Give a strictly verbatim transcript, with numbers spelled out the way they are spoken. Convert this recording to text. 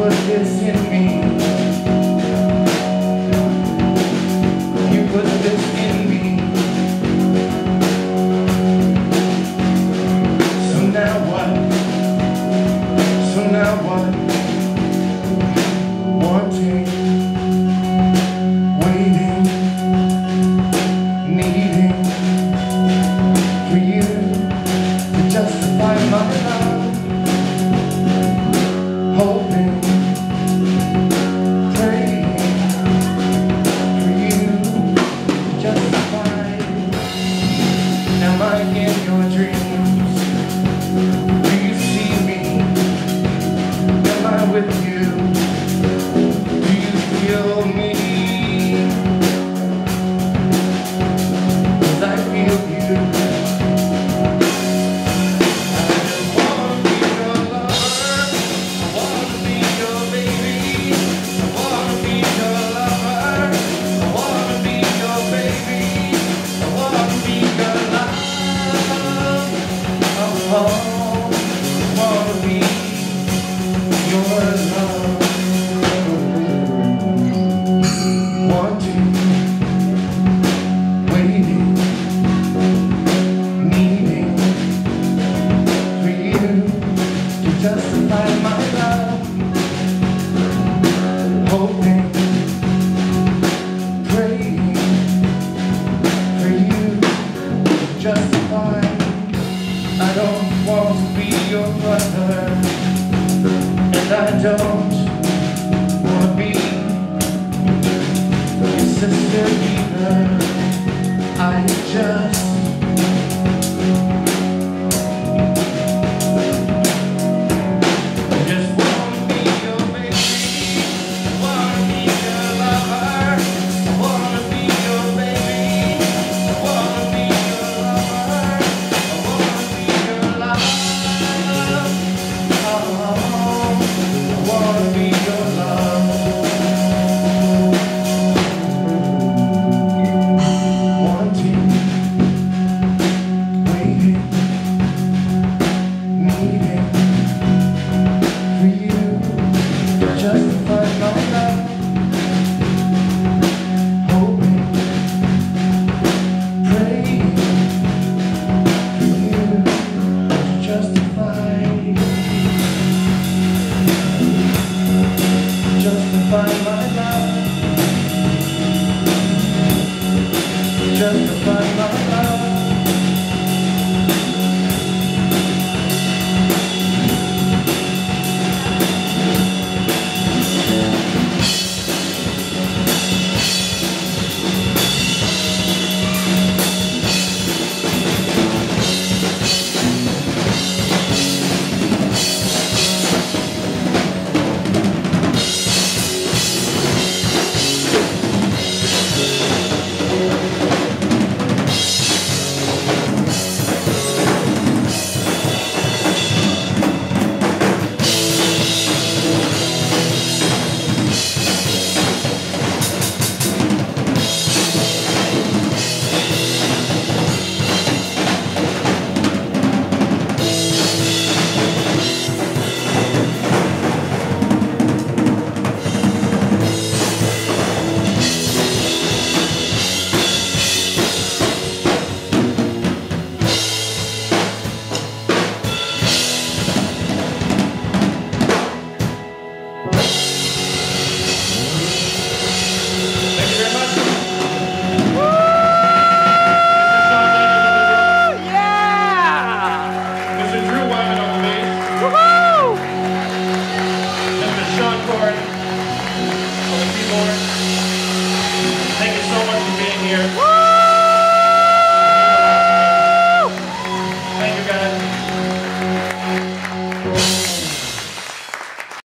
put this in me. You put this in me. So now what? So now what? Wanting, waiting, needing for you to justify my love. Hoping, praying for you to justify. Am I in your dreams? Do you see me? Am I with you? Do you feel me? 'Cause I feel you. Justify my love, hoping, praying for you to justify. I don't want to be your brother, and I don't want to be your sister either. I just